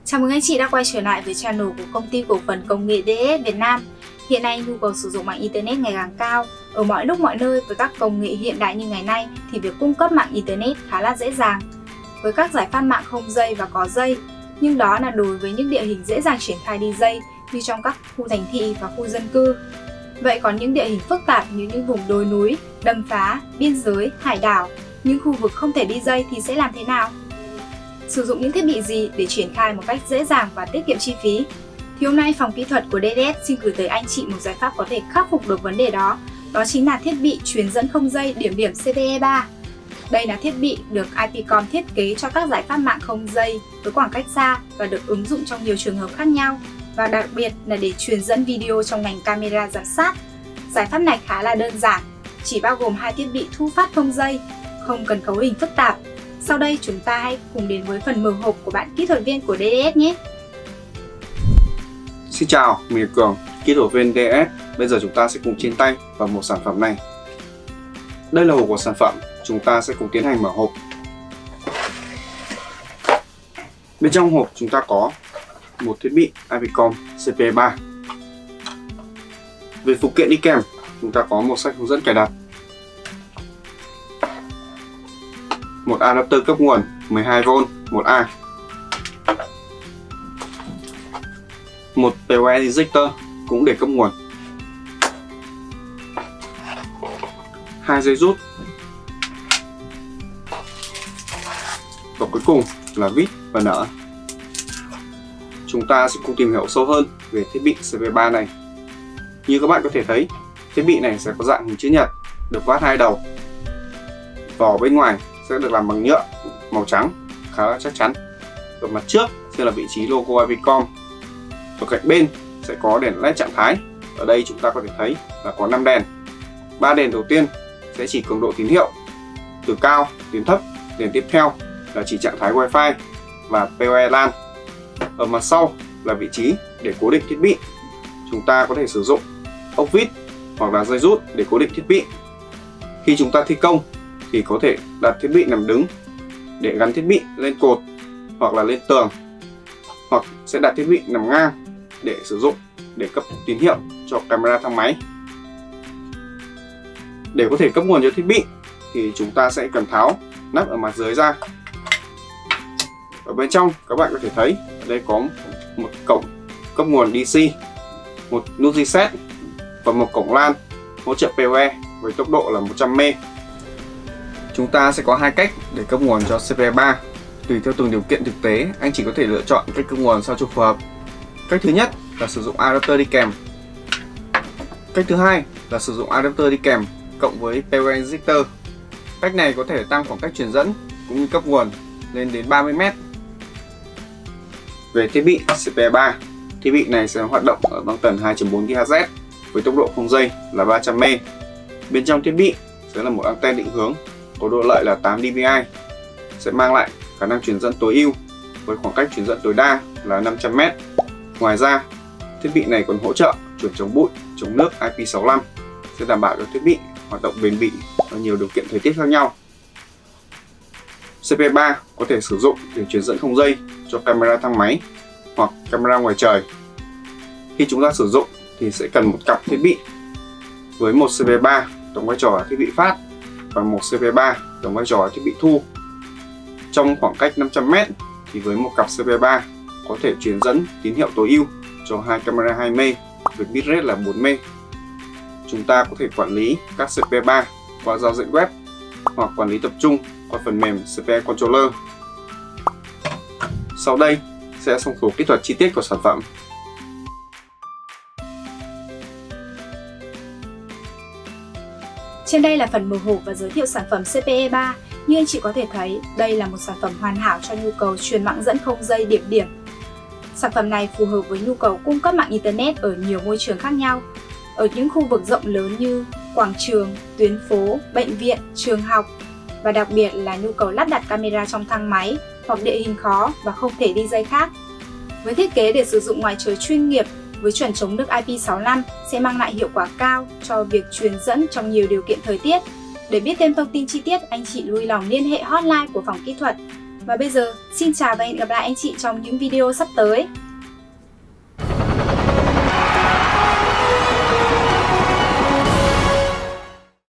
Chào mừng anh chị đã quay trở lại với channel của công ty cổ phần công nghệ DS Việt Nam. Hiện nay nhu cầu sử dụng mạng Internet ngày càng cao. Ở mọi lúc mọi nơi với các công nghệ hiện đại như ngày nay thì việc cung cấp mạng Internet khá là dễ dàng với các giải pháp mạng không dây và có dây. Nhưng đó là đối với những địa hình dễ dàng triển khai đi dây như trong các khu thành thị và khu dân cư. Vậy còn những địa hình phức tạp như những vùng đồi núi, đầm phá, biên giới, hải đảo, những khu vực không thể đi dây thì sẽ làm thế nào? Sử dụng những thiết bị gì để triển khai một cách dễ dàng và tiết kiệm chi phí? Thì hôm nay phòng kỹ thuật của DDS xin gửi tới anh chị một giải pháp có thể khắc phục được vấn đề đó. Đó chính là thiết bị truyền dẫn không dây điểm điểm CPE3. Đây là thiết bị được IPCOM thiết kế cho các giải pháp mạng không dây với khoảng cách xa và được ứng dụng trong nhiều trường hợp khác nhau, và đặc biệt là để truyền dẫn video trong ngành camera giám sát. Giải pháp này khá là đơn giản, chỉ bao gồm hai thiết bị thu phát không dây, không cần cấu hình phức tạp. Sau đây chúng ta hãy cùng đến với phần mở hộp của bạn kỹ thuật viên của DDS nhé. Xin chào, mình là Cường, kỹ thuật viên DDS. Bây giờ chúng ta sẽ cùng trên tay vào một sản phẩm này. Đây là hộp của sản phẩm, chúng ta sẽ cùng tiến hành mở hộp. Bên trong hộp chúng ta có một thiết bị IPCOM CPE3. Về phụ kiện đi kèm, chúng ta có một sách hướng dẫn cài đặt, một adapter cấp nguồn 12V 1A, một PoE injector cũng để cấp nguồn, 2 dây rút, và cuối cùng là vít và nở. Chúng ta sẽ cùng tìm hiểu sâu hơn về thiết bị CPE3 này. Như các bạn có thể thấy, thiết bị này sẽ có dạng hình chữ nhật, được vát hai đầu. Vỏ bên ngoài sẽ được làm bằng nhựa màu trắng khá là chắc chắn. Ở mặt trước sẽ là vị trí logo IPCOM. Ở cạnh bên sẽ có đèn LED trạng thái. Ở đây chúng ta có thể thấy là có 5 đèn. 3 đèn đầu tiên sẽ chỉ cường độ tín hiệu từ cao đến thấp. Đèn tiếp theo là chỉ trạng thái Wi-Fi và PoE LAN. Ở mặt sau là vị trí để cố định thiết bị. Chúng ta có thể sử dụng ốc vít hoặc là dây rút để cố định thiết bị. Khi chúng ta thi công thì có thể đặt thiết bị nằm đứng để gắn thiết bị lên cột hoặc là lên tường, hoặc sẽ đặt thiết bị nằm ngang để sử dụng để cấp tín hiệu cho camera thang máy. Để có thể cấp nguồn cho thiết bị thì chúng ta sẽ cần tháo nắp ở mặt dưới ra. Ở bên trong các bạn có thể thấy ở đây có một cổng cấp nguồn DC, một nút reset và một cổng LAN hỗ trợ PoE với tốc độ là 100M. Chúng ta sẽ có hai cách để cấp nguồn cho CPE3. Tùy theo từng điều kiện thực tế, anh chỉ có thể lựa chọn cách cấp nguồn sao cho phù hợp. Cách thứ nhất là sử dụng adapter đi kèm. Cách thứ hai là sử dụng adapter đi kèm cộng với PoE injector. Cách này có thể tăng khoảng cách truyền dẫn cũng như cấp nguồn lên đến 30m. Về thiết bị CPE3, thiết bị này sẽ hoạt động ở băng tần 2.4 GHz với tốc độ không dây là 300M. Bên trong thiết bị sẽ là một anten định hướng có độ lợi là 8 dBi, sẽ mang lại khả năng truyền dẫn tối ưu với khoảng cách truyền dẫn tối đa là 500m. Ngoài ra, thiết bị này còn hỗ trợ chuẩn chống bụi, chống nước IP65, sẽ đảm bảo cho thiết bị hoạt động bền bỉ ở nhiều điều kiện thời tiết khác nhau. CPE3 có thể sử dụng để truyền dẫn không dây cho camera thang máy hoặc camera ngoài trời. Khi chúng ta sử dụng thì sẽ cần một cặp thiết bị với một CPE3 đóng vai trò là thiết bị phát và một CPE3 đóng vai trò là thiết bị thu. Trong khoảng cách 500m thì với một cặp CPE3 có thể truyền dẫn tín hiệu tối ưu cho hai camera 2M với bitrate là 4M. Chúng ta có thể quản lý các CPE3 qua giao diện web hoặc quản lý tập trung qua phần mềm CPE Controller. Sau đây sẽ xong số kỹ thuật chi tiết của sản phẩm. Trên đây là phần mở hộp và giới thiệu sản phẩm CPE3. Như anh chị có thể thấy, đây là một sản phẩm hoàn hảo cho nhu cầu truyền mạng dẫn không dây điểm điểm. Sản phẩm này phù hợp với nhu cầu cung cấp mạng Internet ở nhiều môi trường khác nhau. Ở những khu vực rộng lớn như quảng trường, tuyến phố, bệnh viện, trường học, và đặc biệt là nhu cầu lắp đặt camera trong thang máy hoặc địa hình khó và không thể đi dây khác. Với thiết kế để sử dụng ngoài trời chuyên nghiệp với chuẩn chống nước IP65 sẽ mang lại hiệu quả cao cho việc truyền dẫn trong nhiều điều kiện thời tiết. Để biết thêm thông tin chi tiết, anh chị vui lòng liên hệ hotline của phòng kỹ thuật Và bây giờ, xin chào và hẹn gặp lại anh chị trong những video sắp tới.